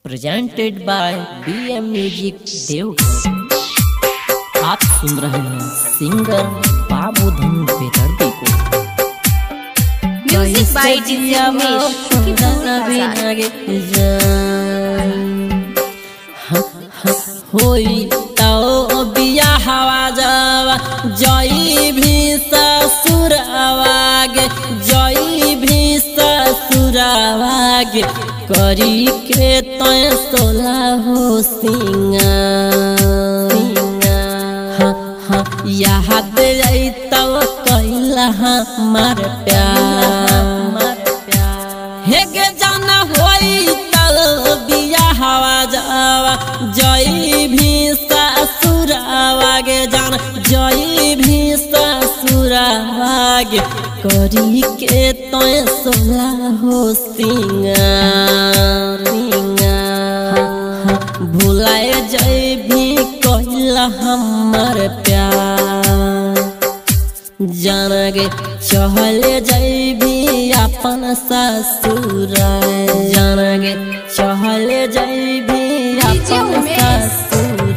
Presented by BM music Deoghar. आप सुन रहे हैं सिंगर बाबू धनु बेदर्दी को। म्यूजिक बाय होई तो बिया हवा जावा जई भी ससुर आवागे, जई भी ससुर आवागे करी के तय सोला हो याद आई तब कैला हमार प्यार हे गे जाना होई तब बिया हवा जावा जई भी ससुर आवागे जाना, जई भी ससुर आवागे करी के तय सोला हो भुलाए जई भी कहला हमार प्यार, जान गे चहले जई भी अपन ससुर, जान गे चहले जई भी अपन ससुर।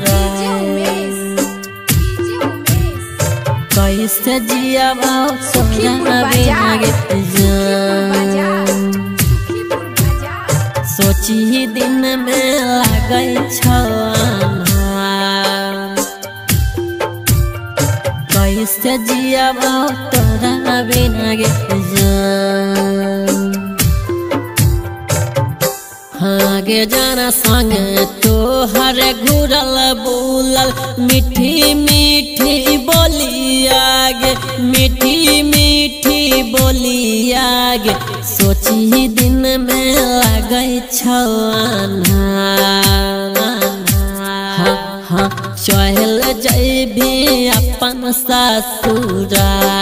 कैसे जिया सोना बिना गे सोची दिन में लागल कैसे जिया तोरा बिना गे हाँ गे जाना संग तो हर घुरल बुलल मीठी मीठी बोलिया गे, मीठी मीठी बोलिया गे सोची दिन में लगे चहल जई भी अपन ससुर,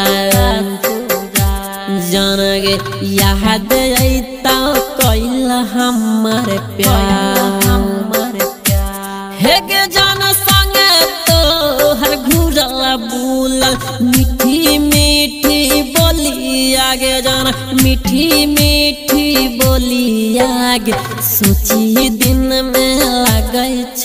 जान गे याद आई तो कैला हमार प्यार हे गे जान संग तो हर घुरल बुलल मीठी मीठी बोलिया गे जान, मीठी मीठी बोलिया गे सोची दिन में लगे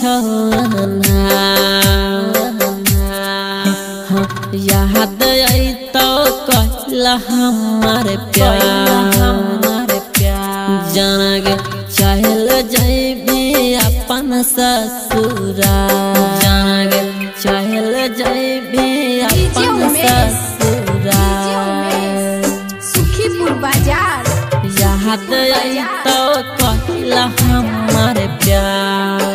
याद आई तो कहला हमार प्यार, जान गे चहल जई भी अपन ससुर, जान गे चहल जई भी अपन ससुर। सुखीपुर बाजार याद आई तो कहला हमार प्यार,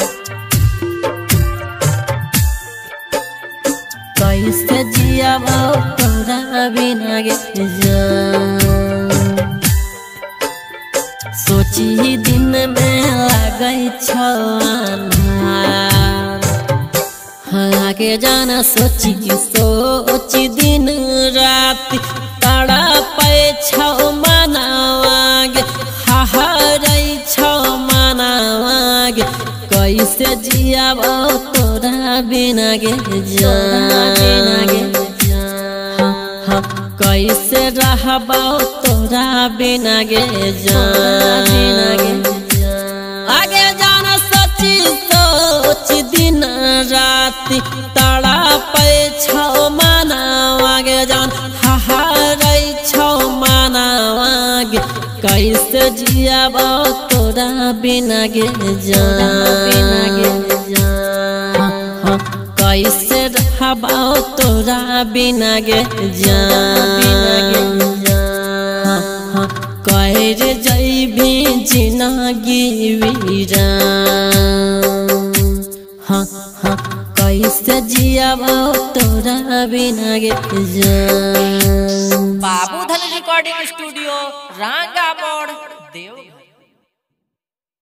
कैसे जिया तोरा बिना गे सोची दिन में लगे हाँ के जाना सोची सोची दिन रात ताड़ा पे छो मनावागे हहरई छो मनावागे कैसे जिया तोरा बिना गे कैसे रहबो तोरा बिना गे आगे जाना सोची सोची दिन रात ताड़ा पे छो मनावागे जान हहरई छो मनावागे कैसे जिया तोरा बिना गे कैसे रहबो तोरा बिना गे कहर जई भी जिंदगी कैसे जिया तोरा बिना गे बाबू धनु रिकॉर्डिंग स्टूडियो रांगा मोड़ देवघर।